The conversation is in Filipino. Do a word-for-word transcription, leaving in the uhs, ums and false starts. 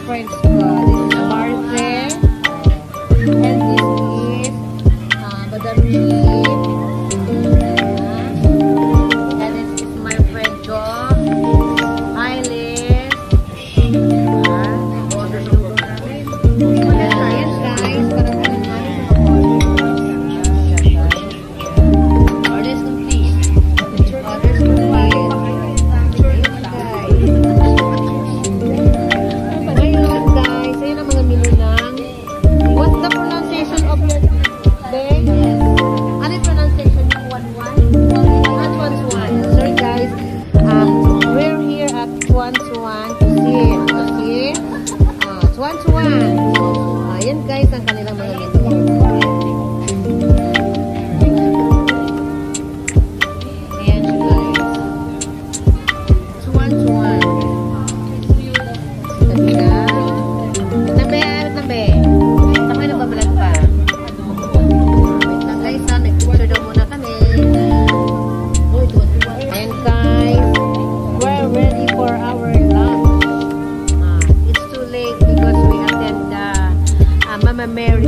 friends ko. This is Marthe. And this is uh, Madam Jean. And this is my friend Jo. Hi, Liz. Order sa lugar namin. Ayan, guys. Parang ano namin sa orders complete. Orders complete. Ngayon, guys, ayun ang mga menu ng what's the pronunciation of your day? Ano yung pronunciation ng Cuisuine? Not Cuisuine. Sorry, guys. Um, we're here at TuanTuan Cuisine. Okay? Uh, TuanTuan. Uh, ayan, guys, ang kanilang mga menu. Ayan siya, guys. TuanTuan. Sabi na. Nabe, nabe. Takay na babalag pa. Wait lang, guys, ha. Nag-picture daw muna kami. Ayan, guys. We're ready for our lunch. Uh, it's too late because we attend the uh, Mama Mary